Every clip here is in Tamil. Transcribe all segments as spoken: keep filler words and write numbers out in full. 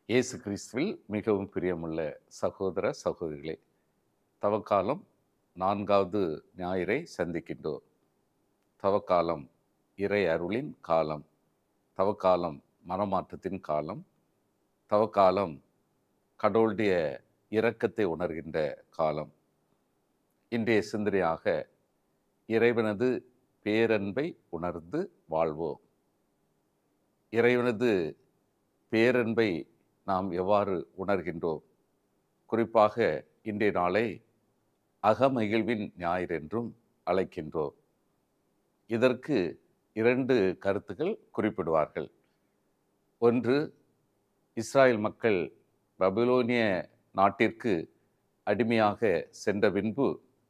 இயேசு கிறிஸ்துவில் மிகவும் பிரியமுள்ள சகோதர சகோதரிகளே, தவக்காலம் நான்காவது ஞாயிறை சந்திக்கின்றோம். தவக்காலம் இறை அருளின் காலம், தவக்காலம் மனமாற்றத்தின் காலம், தவக்காலம் கடவுளுடைய இரக்கத்தை உணர்கின்ற காலம். இன்றைய சிந்தனையாக இறைவனது பேரன்பை உணர்ந்து வாழ்வோம். இறைவனது பேரன்பை நாம் எவ்வாறு உணர்கின்றோம்? குறிப்பாக இன்றைய நாளை அகமகிழ்வின் ஞாயிறு என்றும் அழைக்கின்றோம். இதற்கு இரண்டு கருத்துக்கள் குறிப்பிடுவார்கள். ஒன்று, இஸ்ராயல் மக்கள் பபிலோனிய நாட்டிற்கு அடிமையாக சென்ற பின்பு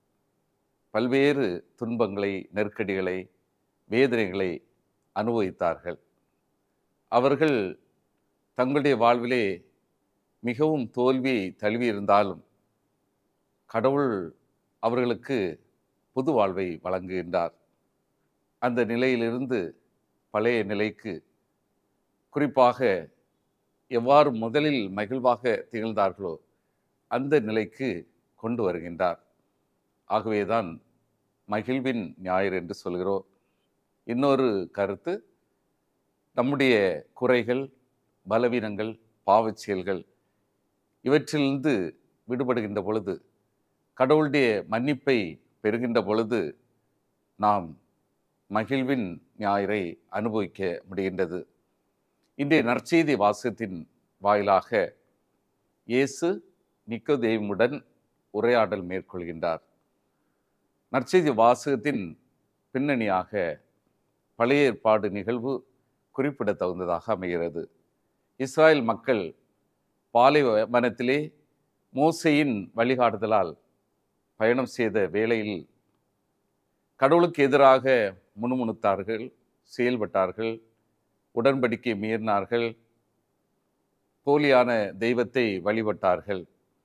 பல்வேறு துன்பங்களை, நெருக்கடிகளை, வேதனைகளை அனுபவித்தார்கள். அவர்கள் தங்களுடைய வாழ்விலே மிகவும் தோல்வி தழுவியிருந்தாலும் கடவுள் அவர்களுக்கு புது வாழ்வை வழங்குகின்றார். அந்த நிலையிலிருந்து பழைய நிலைக்கு, குறிப்பாக எவ்வாறு முதலில் மகிழ்வாக திகழ்ந்தார்களோ அந்த நிலைக்கு கொண்டு வருகின்றார். ஆகவேதான் மகிழ்வின் ஞாயிறு என்று சொல்கிறோம். இன்னொரு கருத்து, நம்முடைய குறைகள், பலவீனங்கள், பாவச் செயல்கள் இவற்றிலிருந்து விடுபடுகின்ற பொழுது, கடவுளுடைய மன்னிப்பை பெறுகின்ற பொழுது நாம் மகிழ்வின் ஞாயிறை அனுபவிக்க முடிகின்றது. இன்றைய நற்செய்தி வாசகத்தின் வாயிலாக இயேசு நிக்கோதேமுடன் உரையாடல் மேற்கொள்கின்றார். நற்செய்தி வாசகத்தின் பின்னணியாக பழைய ஏற்பாடு நிகழ்வு குறிப்பிட தகுந்ததாக அமைகிறது. இஸ்ராயல் மக்கள் பாலைவனத்திலே மோசேயின் வழிகாட்டுதலால் பயணம் செய்த வேளையில் கடவுளுக்கு எதிராக முணுமுணுத்தார்கள், செயல்பட்டார்கள், உடன்படிக்கை மீறினார்கள், போலியான தெய்வத்தை வழிபட்டார்கள்.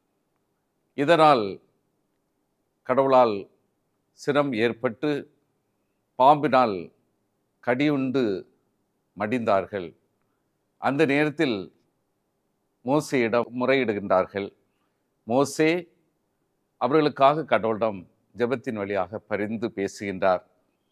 இதனால் கடவுளால் சினம் ஏற்பட்டு பாம்பினால் கடியுண்டு மடிந்தார்கள். அந்த நேரத்தில் மோசேயிடம் முறையிடுகின்றார்கள். மோசே அவர்களுக்காக கடவுளிடம் ஜெபத்தின் வழியாக பரிந்து பேசுகின்றார்.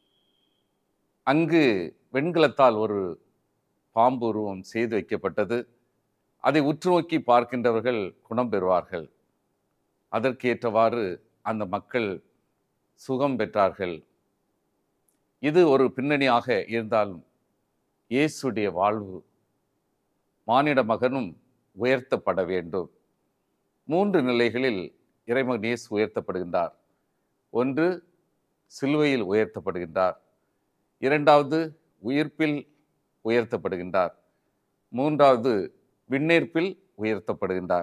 அங்கு வெண்கலத்தால் ஒரு பாம்பு உருவம் செய்து வைக்கப்பட்டது. அதை உற்று நோக்கி பார்க்கின்றவர்கள் குணம் பெறுவார்கள். அதற்கேற்றவாறு அந்த மக்கள் சுகம் பெற்றார்கள். இது ஒரு பின்னணியாக இருந்தாலும் இயேசுடைய வாழ்வு, மானிட மகனும் உயர்த்தப்பட வேண்டும். மூன்று நிலைகளில் இறைமகன் இயேசு உயர்த்தப்படுகின்றார். ஒன்று, சிலுவையில் உயர்த்தப்படுகின்றார். இரண்டாவது, உயிர்ப்பில் உயர்த்தப்படுகின்றார். மூன்றாவது, விண்ணேற்பில் உயர்த்தப்படுகின்றார்.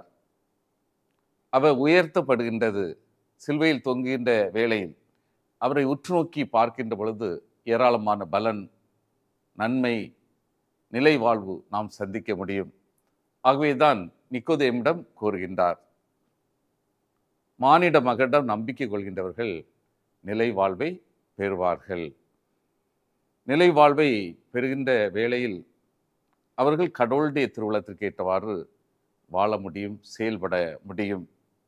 அவர் உயர்த்தப்படுகின்றது சிலுவையில் தொங்குகின்ற வேளையில் அவரை உற்று நோக்கி பார்க்கின்ற பொழுது ஏராளமான பலன், நன்மை, நிலை வாழ்வு நாம் சந்திக்க முடியும். ஆகவேதான் நிக்கோதேமிடம் கூறுகின்றார், மானிட மகனிடம் நம்பிக்கை கொள்கின்றவர்கள் நிலை வாழ்வை பெறுவார்கள். நிலை வாழ்வை பெறுகின்ற வேளையில் அவர்கள் கடவுளுடைய திருவுளத்திற்கு ஏற்றவாறு வாழ முடியும், செயல்பட முடியும்.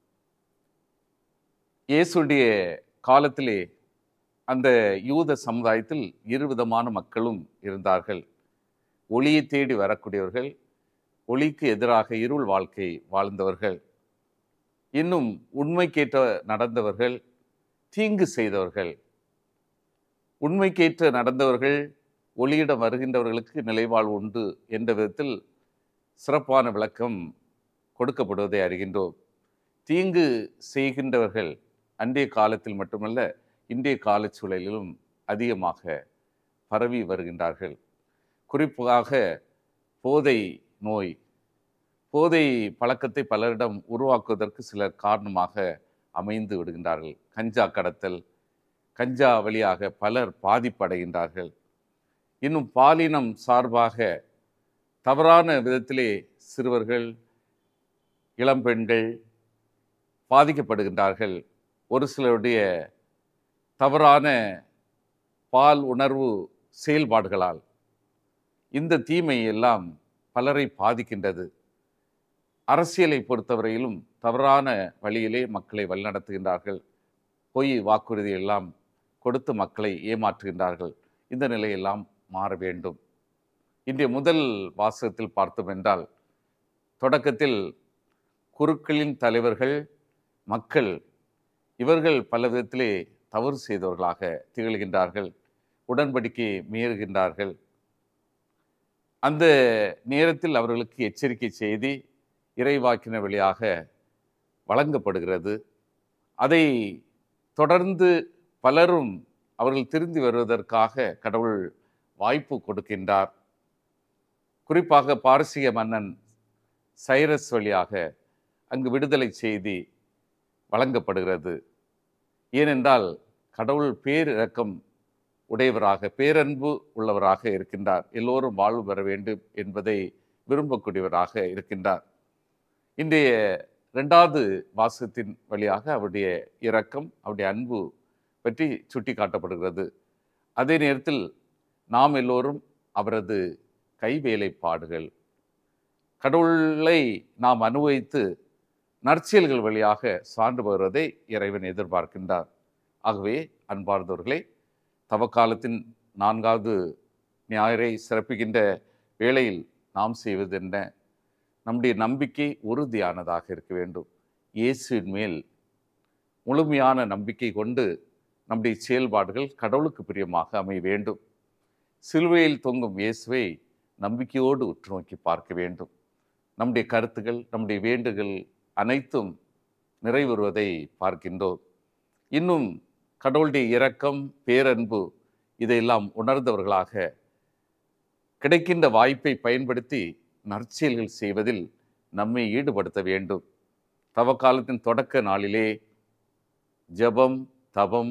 இயேசுடைய காலத்திலே அந்த யூத சமுதாயத்தில் இருவிதமான மக்களும் இருந்தார்கள். ஒளியை தேடி வரக்கூடியவர்கள், ஒளிக்கு எதிராக இருள் வாழ்க்கை வாழ்ந்தவர்கள், இன்னும் உண்மைக்கேற்ற நடந்தவர்கள், தீங்கு செய்தவர்கள். உண்மைக்கேற்ற நடந்தவர்கள், ஒளியிடம் வருகின்றவர்களுக்கு நிலைவாழ்வு உண்டு என்ற விதத்தில் சிறப்பான விளக்கம் கொடுக்கப்படுவதை அறிகின்றோம். தீங்கு செய்கின்றவர்கள் அன்றைய காலத்தில் மட்டுமல்ல, இன்றைய கால சூழலிலும் அதிகமாக பரவி வருகின்றார்கள். குறிப்பாக போதை நோய், போதை பழக்கத்தை பலரிடம் உருவாக்குவதற்கு சிலர் காரணமாக அமைந்து விடுகின்றார்கள். கஞ்சா கடத்தல், கஞ்சா வழியாக பலர் பாதிப்படைகின்றார்கள். இன்னும் பாலினம் சார்பாக தவறான விதத்திலே சிறுவர்கள், இளம்பெண்கள் பாதிக்கப்படுகின்றார்கள். ஒரு சிலருடைய தவறான பால் உணர்வு செயல்பாடுகளால் இந்த தீமை எல்லாம் பலரை பாதிக்கின்றது. அரசியலை பொறுத்தவரையிலும் தவறான வழியிலே மக்களை வழிநடத்துகின்றார்கள். பொய் வாக்குறுதி எல்லாம் கொடுத்து மக்களை ஏமாற்றுகின்றார்கள். இந்த நிலையெல்லாம் மாற வேண்டும். இன்றைய முதல் வாசகத்தில் பார்த்தோம் என்றால், தொடக்கத்தில் குருக்களின் தலைவர்கள் மக்கள் இவர்கள் பல விதத்திலே தவறு செய்தவர்களாக திகழ்கின்றார்கள், உடன்படிக்கையை மீறுகின்றார்கள். அந்த நேரத்தில் அவர்களுக்கு எச்சரிக்கை செய்தி இறைவாக்கினர் வழியாக வழங்கப்படுகிறது. அதை தொடர்ந்து பலரும் அவர்கள் திருந்தி வருவதற்காக கடவுள் வாய்ப்பு கொடுக்கின்றார். குறிப்பாக பாரசீக மன்னன் சைரஸ் வழியாக அங்கு விடுதலை செய்தி வழங்கப்படுகிறது. ஏனென்றால் கடவுள் பேரிரக்கம் உடையவராக, பேரன்பு உள்ளவராக இருக்கின்றார். எல்லோரும் வாழ்வு பெற வேண்டும் என்பதை விரும்பக்கூடியவராக இருக்கின்றார். இன்றைய இரண்டாவது வாசகத்தின் வழியாக அவருடைய இரக்கம், அவருடைய அன்பு பற்றி சுட்டி காட்டப்படுகிறது. அதே நேரத்தில் நாம் எல்லோரும் அவரது கைவேலைப்பாடுகள், கடவுளை நாம் அனுபவித்து நற்செயல்கள் வழியாக சான்று வருவதை இறைவன் எதிர்பார்க்கின்றார். ஆகவே அன்பார்ந்தவர்களே, தவக்காலத்தின் நான்காவது ஞாயிறை சிறப்பிக்கின்ற வேளையில் நாம் செய்வது என்ன? நம்முடைய நம்பிக்கை உறுதியானதாக இருக்க வேண்டும். இயேசுவின் மேல் முழுமையான நம்பிக்கை கொண்டு நம்முடைய செயல்பாடுகள் கடவுளுக்கு பிரியமாக அமைய வேண்டும். சிலுவையில் தொங்கும் இயேசுவை நம்பிக்கையோடு உற்று நோக்கி பார்க்க வேண்டும். நம்முடைய கருத்துக்கள், நம்முடைய வேண்டுகள் அனைத்தும் நிறைவேறுவதை பார்க்கின்றோம். இன்னும் கடவுளுடைய இரக்கம், பேரன்பு இதையெல்லாம் உணர்ந்தவர்களாக கிடைக்கின்ற வாய்ப்பை பயன்படுத்தி நற்செயல்கள் செய்வதில் நம்மை ஈடுபடுத்த வேண்டும். தவக்காலத்தின் தொடக்க நாளிலே ஜெபம், தவம்,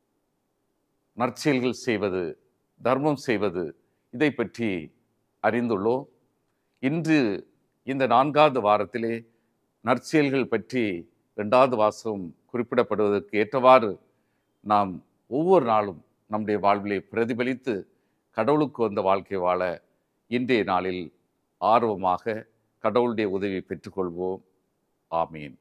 நற்செயல்கள் செய்வது, தர்மம் செய்வது, இதை பற்றி அறிந்துள்ளோம். இன்று இந்த நான்காவது வாரத்திலே நற்செயல்கள் பற்றி இரண்டாவது வாசகம் குறிப்பிடப்படுவதற்கு ஏற்றவாறு நாம் ஒவ்வொரு நாளும் நம்முடைய வாழ்விலே பிரதிபலித்து கடவுளுக்கு வந்த வாழ்க்கை வாழ இன்றைய நாளில் ஆர்வமாக கடவுளுடைய உதவியை பெற்றுக்கொள்வோம். ஆமீன்.